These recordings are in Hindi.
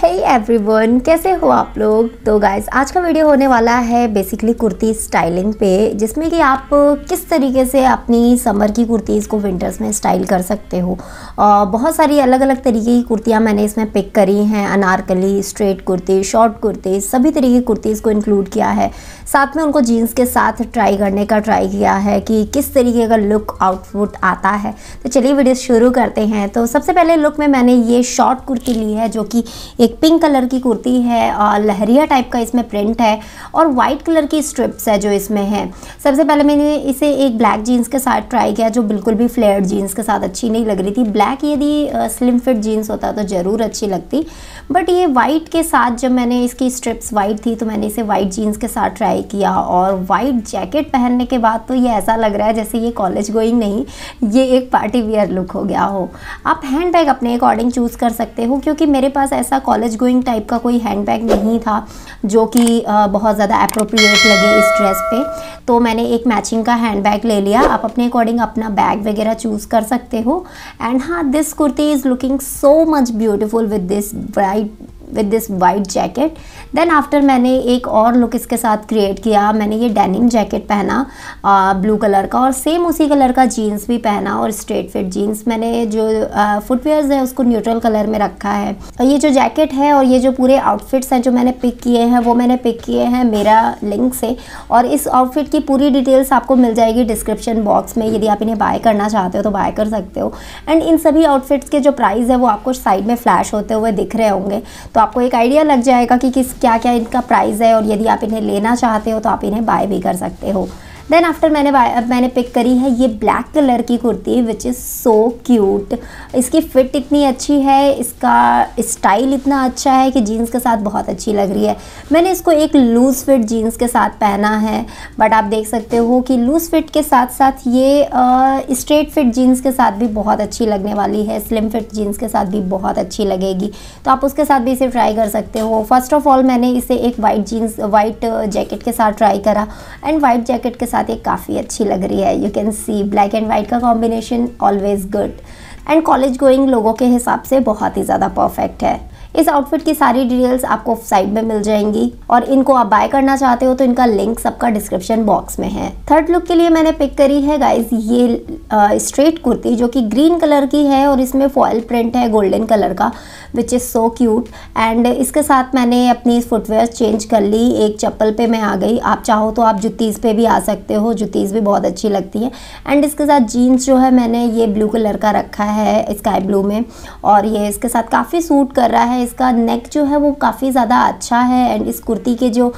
हे एवरीवन, कैसे हो आप लोग। तो गाइस आज का वीडियो होने वाला है बेसिकली कुर्ती स्टाइलिंग पे, जिसमें कि आप किस तरीके से अपनी समर की कुर्तीज़ को विंटर्स में स्टाइल कर सकते हो। बहुत सारी अलग अलग तरीके की कुर्तियाँ मैंने इसमें पिक करी हैं। अनारकली, स्ट्रेट कुर्ती, शॉर्ट कुर्ती, सभी तरीके की कुर्तीज़ को इंक्लूड किया है। साथ में उनको जीन्स के साथ ट्राई करने का ट्राई किया है कि किस तरीके का लुक आउटफिट आता है। तो चलिए वीडियो शुरू करते हैं। तो सबसे पहले लुक में मैंने ये शॉर्ट कुर्ती ली है, जो कि एक पिंक कलर की कुर्ती है और लहरिया टाइप का इसमें प्रिंट है और वाइट कलर की स्ट्रिप्स है जो इसमें है। सबसे पहले मैंने इसे एक ब्लैक जीन्स के साथ ट्राई किया, जो बिल्कुल भी फ्लेयर्ड जीन्स के साथ अच्छी नहीं लग रही थी। ब्लैक यदि स्लिम फिट जीन्स होता तो ज़रूर अच्छी लगती, बट ये वाइट के साथ जब मैंने इसकी स्ट्रिप्स वाइट थी तो मैंने इसे वाइट जीन्स के साथ ट्राई किया। और वाइट जैकेट पहनने के बाद तो ये ऐसा लग रहा है जैसे ये कॉलेज गोइंग नहीं, ये एक पार्टी वियर लुक हो गया हो। आप हैंड बैग अपने अकॉर्डिंग चूज़ कर सकते हो, क्योंकि मेरे पास ऐसा कॉलेज गोइंग टाइप का कोई हैंड बैग नहीं था जो कि बहुत ज़्यादा अप्रोप्रिएट लगे इस ड्रेस पे। तो मैंने एक मैचिंग का हैंड बैग ले लिया। आप अपने अकॉर्डिंग अपना बैग वगैरह चूज़ कर सकते हो। एंड हाँ, this kurti is looking so much beautiful with this white jacket. Then after मैंने एक और लुक इसके साथ क्रिएट किया। मैंने ये डेनिम जैकेट पहना ब्लू कलर का, और सेम उसी कलर का जीन्स भी पहना और स्ट्रेट फिट जीन्स। मैंने जो फुटवेयर्स है उसको न्यूट्रल कलर में रखा है। और ये जो जैकेट है और ये जो पूरे आउटफिट्स हैं जो मैंने पिक किए हैं, वो मैंने पिक किए हैं मेरा लिंक से। और इस आउटफिट की पूरी डिटेल्स आपको मिल जाएगी डिस्क्रिप्शन बॉक्स में। यदि आप इन्हें बाय करना चाहते हो तो बाय कर सकते हो। एंड इन सभी आउटफिट्स के जो प्राइस है वो आपको साइड में फ्लैश होते हुए दिख रहे होंगे, तो आपको एक आइडिया लग जाएगा कि क्या क्या इनका प्राइस है, और यदि आप इन्हें लेना चाहते हो तो आप इन्हें बाय भी कर सकते हो। देन आफ्टर मैंने पिक करी है ये ब्लैक कलर की kurti, which is so cute. इसकी फ़िट इतनी अच्छी है, इसका स्टाइल इतना अच्छा है कि जीन्स के साथ बहुत अच्छी लग रही है। मैंने इसको एक लूज़ फिट जीन्स के साथ पहना है, बट आप देख सकते हो कि लूज़ फिट के साथ साथ ये स्ट्रेट फिट जीन्स के साथ भी बहुत अच्छी लगने वाली है। स्लिम फिट जीन्स के साथ भी बहुत अच्छी लगेगी, तो आप उसके साथ भी इसे ट्राई कर सकते हो। फर्स्ट ऑफ ऑल मैंने इसे एक वाइट जैकेट के साथ ट्राई करा, एंड वाइट जैकेट के साथ ये काफ़ी अच्छी लग रही है। You can see black and white का combination always good, and college going लोगों के हिसाब से बहुत ही ज़्यादा परफेक्ट है। इस आउटफिट की सारी डिटेल्स आपको साइड में मिल जाएंगी, और इनको आप बाय करना चाहते हो तो इनका लिंक सबका डिस्क्रिप्शन बॉक्स में है। थर्ड लुक के लिए मैंने पिक करी है गाइज ये स्ट्रेट कुर्ती, जो कि ग्रीन कलर की है और इसमें फॉयल प्रिंट है गोल्डन कलर का, which is so cute. And इसके साथ मैंने अपनी फुटवेयर चेंज कर ली, एक चप्पल पे मैं आ गई। आप चाहो तो आप जुत्तीज़ पे भी आ सकते हो, जुत्तीज़ भी बहुत अच्छी लगती है। एंड इसके साथ जीन्स जो है मैंने ये ब्लू कलर का रखा है स्काई ब्लू में, और ये इसके साथ काफ़ी सूट कर रहा है। इसका नेक जो है वो काफ़ी ज़्यादा अच्छा है, एंड इस कुर्ती के जो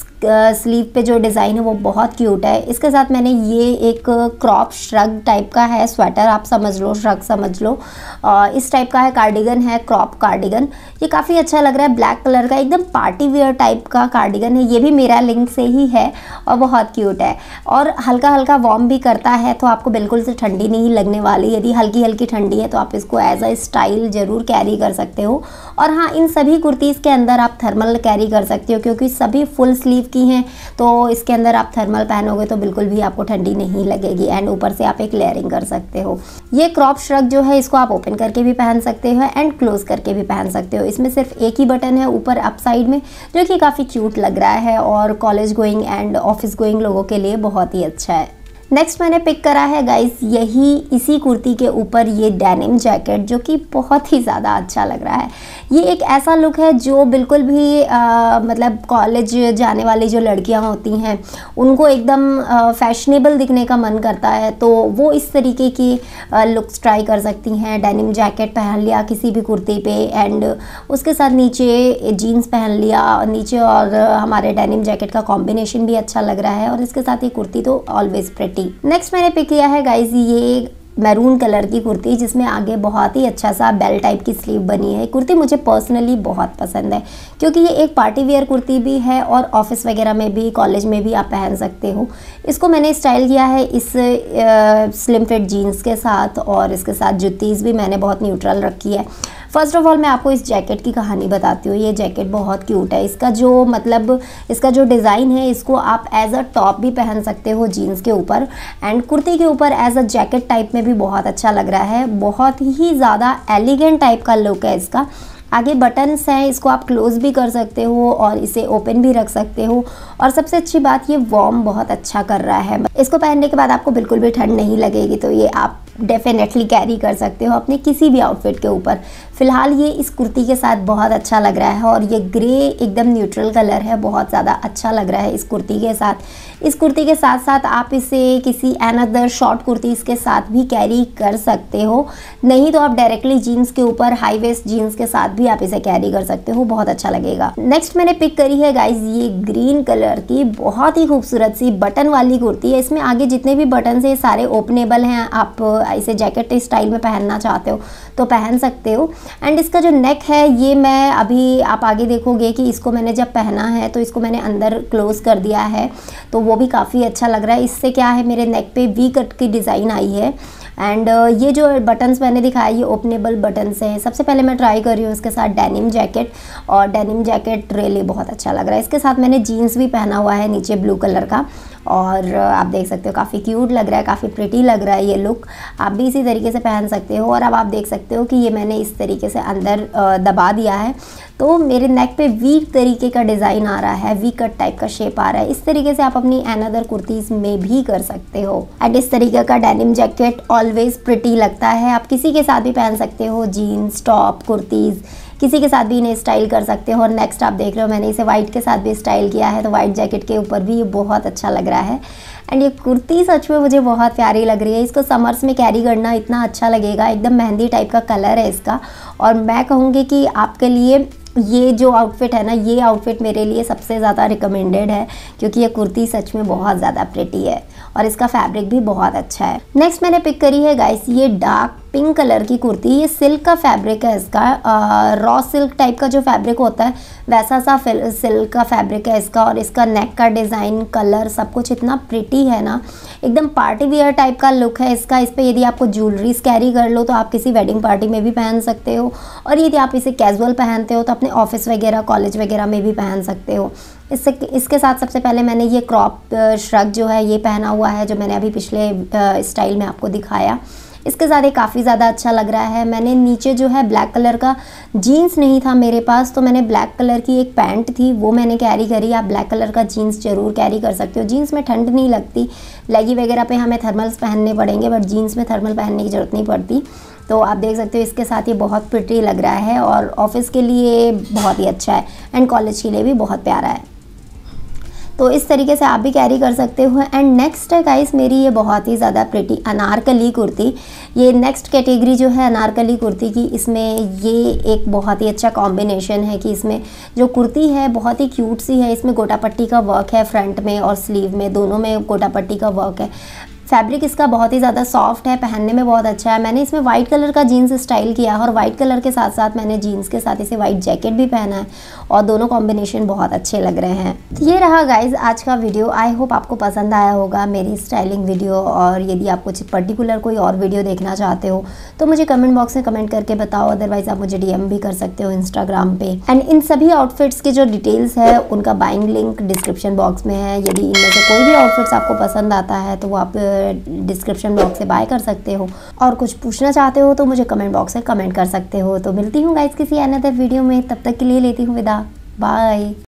स्लीव पे जो डिज़ाइन है वो बहुत क्यूट है। इसके साथ मैंने ये एक क्रॉप श्रग टाइप का है, स्वेटर आप समझ लो, श्रग समझ लो, इस टाइप का है, कार्डिगन है, क्रॉप कार्डिगन। ये काफ़ी अच्छा लग रहा है, ब्लैक कलर का एकदम पार्टी वेयर टाइप का कार्डिगन है। ये भी मेरा लिंक से ही है और बहुत क्यूट है, और हल्का हल्का वार्म भी करता है, तो आपको बिल्कुल से ठंडी नहीं लगने वाली। यदि हल्की हल्की ठंडी है तो आप इसको एज अ स्टाइल ज़रूर कैरी कर सकते हो। और हाँ, इन सभी कुर्तीज़ के अंदर आप थर्मल कैरी कर सकते हो, क्योंकि सभी फुल स्लीव की हैं, तो इसके अंदर आप थर्मल पहनोगे तो बिल्कुल भी आपको ठंडी नहीं लगेगी। एंड ऊपर से आप एक लेयरिंग कर सकते हो। ये क्रॉप श्रग जो है इसको आप ओपन करके भी पहन सकते हो एंड क्लोज करके भी पहन सकते हो। इसमें सिर्फ एक ही बटन है ऊपर अप साइड में, जो कि काफ़ी क्यूट लग रहा है और college going and office going लोगों के लिए बहुत ही अच्छा है। नेक्स्ट मैंने पिक करा है गाइस इसी कुर्ती के ऊपर ये डेनिम जैकेट, जो कि बहुत ही ज़्यादा अच्छा लग रहा है। ये एक ऐसा लुक है जो बिल्कुल भी मतलब कॉलेज जाने वाली जो लड़कियां होती हैं उनको एकदम फैशनेबल दिखने का मन करता है, तो वो इस तरीके की लुक्स ट्राई कर सकती हैं। डेनिम जैकेट पहन लिया किसी भी कुर्ती पे, एंड उसके साथ नीचे जीन्स पहन लिया नीचे, और हमारे डेनिम जैकेट का कॉम्बिनेशन भी अच्छा लग रहा है, और इसके साथ ये कुर्ती तो ऑलवेज प्रेटी। नेक्स्ट मैंने पिक किया है गाइज ये मैरून कलर की कुर्ती, जिसमें आगे बहुत ही अच्छा सा बेल टाइप की स्लीव बनी है। कुर्ती मुझे पर्सनली बहुत पसंद है, क्योंकि ये एक पार्टी वेयर कुर्ती भी है और ऑफिस वगैरह में भी, कॉलेज में भी आप पहन सकते हो। इसको मैंने स्टाइल किया है इस स्लिम फिट जीन्स के साथ, और इसके साथ जुत्तीज़ भी मैंने बहुत न्यूट्रल रखी है। फर्स्ट ऑफ ऑल मैं आपको इस जैकेट की कहानी बताती हूँ। ये जैकेट बहुत क्यूट है। इसका जो डिज़ाइन है, इसको आप एज अ टॉप भी पहन सकते हो जीन्स के ऊपर, एंड कुर्ती के ऊपर एज अ जैकेट टाइप में भी बहुत अच्छा लग रहा है। बहुत ही ज़्यादा एलिगेंट टाइप का लुक है इसका। आगे बटन्स हैं, इसको आप क्लोज भी कर सकते हो और इसे ओपन भी रख सकते हो। और सबसे अच्छी बात, ये वार्म बहुत अच्छा कर रहा है। इसको पहनने के बाद आपको बिल्कुल भी ठंड नहीं लगेगी, तो ये आप डेफिनेटली कैरी कर सकते हो अपने किसी भी आउटफिट के ऊपर। फिलहाल ये इस कुर्ती के साथ बहुत अच्छा लग रहा है और ये ग्रे एकदम न्यूट्रल कलर है, बहुत ज़्यादा अच्छा लग रहा है इस कुर्ती के साथ। इस कुर्ती के साथ साथ आप इसे किसी अनदर शॉर्ट कुर्तीज़ के साथ भी कैरी कर सकते हो, नहीं तो आप डायरेक्टली जीन्स के ऊपर हाई वेस्ट जीन्स के साथ भी आप इसे कैरी कर सकते हो, बहुत अच्छा लगेगा। नेक्स्ट मैंने पिक करी है गाइज ये ग्रीन कलर की बहुत ही खूबसूरत सी बटन वाली कुर्ती है। इसमें आगे जितने भी बटन है सारे ओपनेबल हैं, आप इसे जैकेट स्टाइल में पहनना चाहते हो तो पहन सकते हो। एंड इसका जो नेक है ये मैं अभी आप आगे देखोगे कि इसको मैंने जब पहना है तो इसको मैंने अंदर क्लोज कर दिया है, तो वो भी काफ़ी अच्छा लग रहा है। इससे क्या है, मेरे नेक पे वी कट की डिज़ाइन आई है। एंड ये जो बटन्स मैंने दिखाया ये ओपनेबल बटन्स हैं। सबसे पहले मैं ट्राई कर रही हूँ इसके साथ डेनिम जैकेट, और डेनिम जैकेट रियली बहुत अच्छा लग रहा है। इसके साथ मैंने जीन्स भी पहना हुआ है नीचे ब्लू कलर का, और आप देख सकते हो काफ़ी क्यूट लग रहा है, काफ़ी प्रिटी लग रहा है ये लुक। आप भी इसी तरीके से पहन सकते हो। और अब आप देख सकते हो कि ये मैंने इस तरीके से अंदर दबा दिया है, तो मेरे नेक पे वी तरीके का डिज़ाइन आ रहा है, वी कट टाइप का शेप आ रहा है। इस तरीके से आप अपनी अनदर कुर्तीज़ में भी कर सकते हो। एंड इस तरीके का डेनिम जैकेट ऑलवेज प्रिटी लगता है, आप किसी के साथ भी पहन सकते हो, जीन्स टॉप कुर्तीज़ किसी के साथ भी इन्हें स्टाइल कर सकते हो। और नेक्स्ट आप देख रहे हो मैंने इसे वाइट के साथ भी स्टाइल किया है, तो वाइट जैकेट के ऊपर भी ये बहुत अच्छा लग रहा है। एंड ये कुर्ती सच में मुझे बहुत प्यारी लग रही है। इसको समर्स में कैरी करना इतना अच्छा लगेगा, एकदम मेहंदी टाइप का कलर है इसका। और मैं कहूँगी कि आपके लिए ये जो आउटफिट है ना, ये आउटफिट मेरे लिए सबसे ज़्यादा रिकमेंडेड है, क्योंकि ये कुर्ती सच में बहुत ज़्यादा प्रिटी है और इसका फैब्रिक भी बहुत अच्छा है। नेक्स्ट मैंने पिक करी है गाइस ये डार्क पिंक कलर की कुर्ती। ये सिल्क का फैब्रिक है इसका, रॉ सिल्क टाइप का जो फैब्रिक होता है वैसा सा सिल्क का फैब्रिक है इसका। और इसका नेक का डिज़ाइन, कलर, सब कुछ इतना प्रिटी है ना, एकदम पार्टी वियर टाइप का लुक है इसका। इस पर यदि आपको ज्वेलरीज कैरी कर लो तो आप किसी वेडिंग पार्टी में भी पहन सकते हो, और यदि आप इसे कैजुअल पहनते हो तो अपने ऑफिस वगैरह कॉलेज वगैरह में भी पहन सकते हो। इसके साथ सबसे पहले मैंने ये क्रॉप श्रग जो है ये पहना हुआ है, जो मैंने अभी पिछले स्टाइल में आपको दिखाया। इसके साथ ये काफ़ी ज़्यादा अच्छा लग रहा है। मैंने नीचे जो है ब्लैक कलर का जीन्स नहीं था मेरे पास, तो मैंने ब्लैक कलर की एक पैंट थी वो मैंने कैरी करी। आप ब्लैक कलर का जीन्स ज़रूर कैरी कर सकते हो, जीन्स में ठंड नहीं लगती। लेगी वगैरह पे हमें थर्मल्स पहनने पड़ेंगे, बट जीन्स में थर्मल पहनने की ज़रूरत नहीं पड़ती। तो आप देख सकते हो इसके साथ ये बहुत प्रिटी लग रहा है, और ऑफिस के लिए बहुत ही अच्छा है एंड कॉलेज के लिए भी बहुत प्यारा है। तो इस तरीके से आप भी कैरी कर सकते हो। एंड नेक्स्ट है गाइस मेरी ये बहुत ही ज़्यादा प्रिटी अनारकली कुर्ती। ये नेक्स्ट कैटेगरी जो है अनारकली कुर्ती की, इसमें ये एक बहुत ही अच्छा कॉम्बिनेशन है कि इसमें जो कुर्ती है बहुत ही क्यूट सी है। इसमें गोटा पट्टी का वर्क है, फ्रंट में और स्लीव में दोनों में गोटा पट्टी का वर्क है। फैब्रिक इसका बहुत ही ज़्यादा सॉफ्ट है, पहनने में बहुत अच्छा है। मैंने इसमें वाइट कलर का जीन्स स्टाइल किया है, और वाइट कलर के साथ साथ मैंने जीन्स के साथ इसे वाइट जैकेट भी पहना है, और दोनों कॉम्बिनेशन बहुत अच्छे लग रहे हैं। तो ये रहा गाइज आज का वीडियो। आई होप आपको पसंद आया होगा मेरी स्टाइलिंग वीडियो। और यदि आप कुछ पर्टिकुलर कोई और वीडियो देखना चाहते हो तो मुझे कमेंट बॉक्स में कमेंट करके बताओ, अदरवाइज आप मुझे DM भी कर सकते हो इंस्टाग्राम पे। एंड इन सभी आउटफिट्स के जो डिटेल्स है उनका बाइंग लिंक डिस्क्रिप्शन बॉक्स में है। यदि इनमें से कोई भी आउटफिट्स आपको पसंद आता है तो वो आप डिस्क्रिप्शन बॉक्स से बाय कर सकते हो, और कुछ पूछना चाहते हो तो मुझे कमेंट बॉक्स में कमेंट कर सकते हो। तो मिलती हूँ गाइस किसी अनदर वीडियो में, तब तक के लिए लेती हूँ विदा, बाय।